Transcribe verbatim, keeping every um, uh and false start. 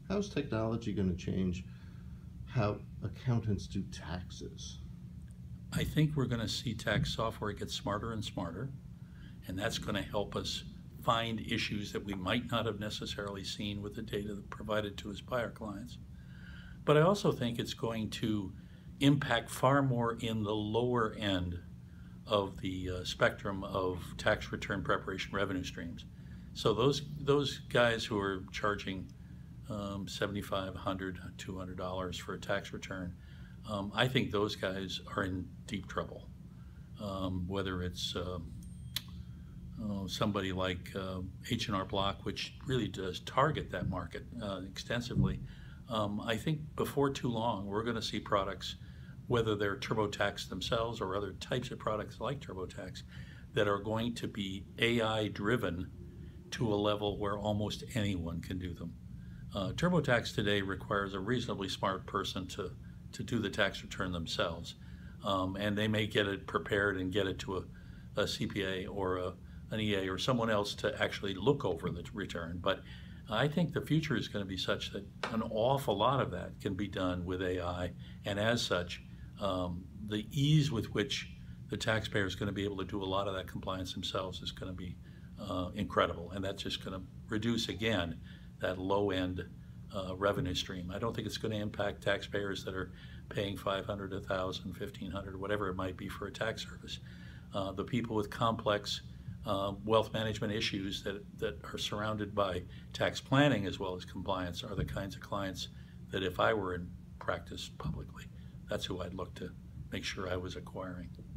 How's technology going to change how accountants do taxes? I think we're going to see tax software get smarter and smarter, and that's going to help us find issues that we might not have necessarily seen with the data provided to us by our clients. But I also think it's going to impact far more in the lower end of the uh, spectrum of tax return preparation revenue streams. So those those guys who are charging um, seventy-five, one hundred, two hundred dollars for a tax return, um, I think those guys are in deep trouble. Um, whether it's uh, uh, somebody like uh, H and R Block, which really does target that market uh, extensively, um, I think before too long we're going to see products, whether they're TurboTax themselves or other types of products like TurboTax, that are going to be A I driven to a level where almost anyone can do them. Uh, TurboTax today requires a reasonably smart person to, to do the tax return themselves. Um, and they may get it prepared and get it to a, a C P A or a, an E A or someone else to actually look over the return. But I think the future is going to be such that an awful lot of that can be done with A I, and as such, um, the ease with which the taxpayer is going to be able to do a lot of that compliance themselves is going to be uh, incredible, and that's just going to reduce again that low-end uh, revenue stream. I don't think it's going to impact taxpayers that are paying five hundred dollars, one thousand dollars, fifteen hundred dollars, whatever it might be for a tax service. Uh, the people with complex uh, wealth management issues that, that are surrounded by tax planning as well as compliance are the kinds of clients that if I were in practice publicly, that's who I'd look to make sure I was acquiring.